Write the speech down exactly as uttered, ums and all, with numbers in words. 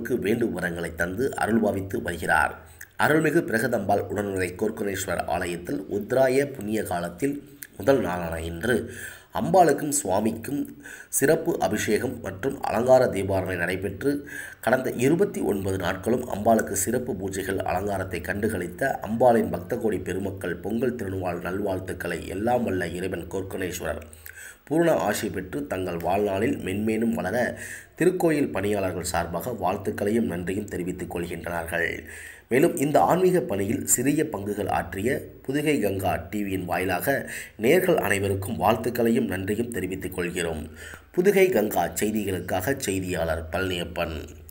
எல்லோருக்கு வேண்டும் வரங்களை தந்து அருள்பாவித்து வருகிறார். அருள்மிகு பிரகதம்பாள் உடனுரை கோர்க்கனேஸ்வரர் ஆலயத்தில் உத்ராய புண்ணிய காலத்தில் முதல் நாளான இன்று அம்பாளுக்கும் சுவாமிக்கும் சிறப்பு அபிஷேகம் மற்றும் அலங்கார தீபாரணை நடைபெற்று கடந்த இருபத்தி ஒன்பது நாட்களும் அம்பாளுக்கு சிறப்பு பூஜைகள் அலங்காரத்தை கண்டுகளித்த அம்பாளின் பக்த கோடி பெருமக்கள் பொங்கல் திருநாள் நல்வாழ்த்துக்களை எல்லாம் வல்ல இறைவன் கோர்க்கனேஸ்வரர் பூர்ண ஆசி பெற்று தங்கள் வாழ்நாளில் மென்மேலும் வளர திருக்கோயில் பணியாளர்கள் சார்பாக வாழ்த்துக்களையும் நன்றியும் தெரிவித்துக் கொள்கின்றனர். மேலும் இந்த ஆன்மீக பணியில் சிறிய பங்குகள் ஆற்றிய புதுகை கங்கா டிவியின் வாயிலாக நேர்கள் அனைவருக்கும் வாழ்த்துக்களையும் நன்றியும் தெரிவித்துக் கொள்கிறோம். புதுகை கங்கா செய்திகளுக்காக செய்தியாளர் பழனியப்பன்.